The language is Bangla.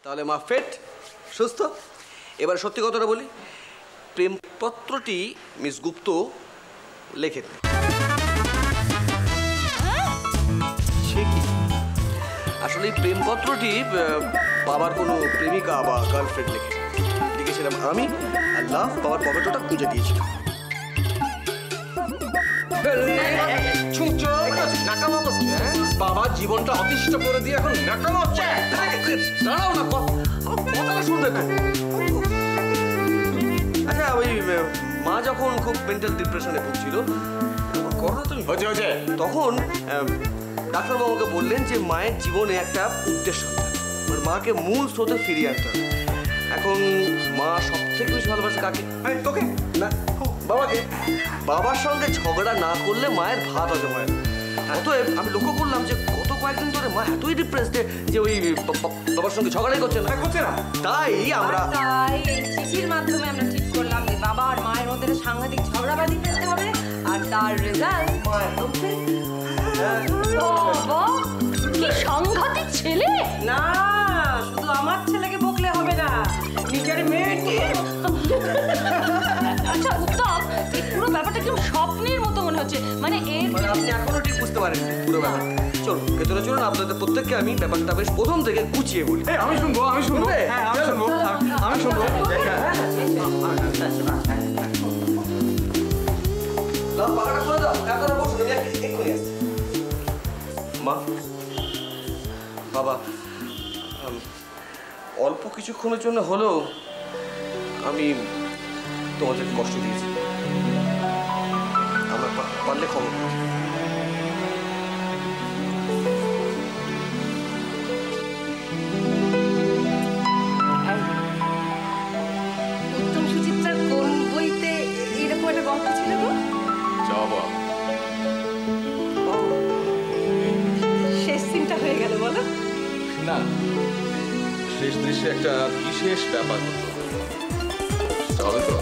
তাহলে মা ফিট, সুস্থ। এবার সত্যি কথাটা বলি, প্রেমপত্রটি মিস গুপ্ত লেখেন। আসলে এই প্রেমপত্রটি বাবার কোনো প্রেমিকা বা গার্লফ্রেন্ড লিখেছিলাম আমি, আর লাভ বাবার পকেটটা খুঁজে দিয়েছিলাম। বাবার জীবনটা অতিষ্ঠ করে দিয়ে এখন নাকামো হচ্ছে। দাঁড়াও না, কথাটা শুনবে তো। আচ্ছা, ওই মা যখন খুব মেন্টাল ডিপ্রেশনে ভুগছিল, তখন ডাক্তারবাবুকে বললেন যে মায়ের জীবনে একটা উদ্দেশ্য, মাকে মূল স্রোতে ফিরিয়ে আনতে হবে। এখন মা সব থেকে বেশি ভালোবাসে কাকে? তোকে না, বাবাকে। বাবার সঙ্গে ঝগড়া না করলে মায়ের ভাত হজম হয় না। অতএব আমি লক্ষ্য করলাম যে গত কয়েকদিন ধরে মা এতই ডিপ্রেসড যে ওই বাবার সঙ্গে ঝগড়াই করছে না। তাই আমরা এই চিঠির মাধ্যমে আমরা ঠিক করলাম যে বাবা আর মায়ের মধ্যে সাংঘাতিক ঝগড়াবাজি করতে হবে, আর তার রেজাল্ট মায়ের মধ্যে। বাবা, কি সাংঘাতিক ছেলে! না, শুধু আমার ছেলেকে বকলে হবে না, নিজের মেয়েকে। আচ্ছা উত্তম, এই পুরো ব্যাপারটা কি স্বপ্নের মতো মনে হচ্ছে? মানে আপনি এখনো ঠিক বুঝতে পারেন পুরো ব্যাপার। চলুন ভেতরে চলুন, আপনাদের প্রত্যেককে আমি ব্যাপারটা বেশ প্রথম থেকে গুছিয়ে বলি। আমি শুনবো, আমি শুনবো, আমি শুনবো, আমি শুনবো। মা, বাবা, অল্প কিছুক্ষণের জন্য হলেও আমি তোমাদেরকে কষ্ট দিয়েছি। আমরা পারলে খবর উত্তম সুচিত্রার কোন বইতে এরকম একটা গল্প ছিল গো? যাবা শেষ সিনটা হয়ে গেল বলো না, শেষ দৃশ্যে একটা বিশেষ ব্যাপার হতো, তাহলে তো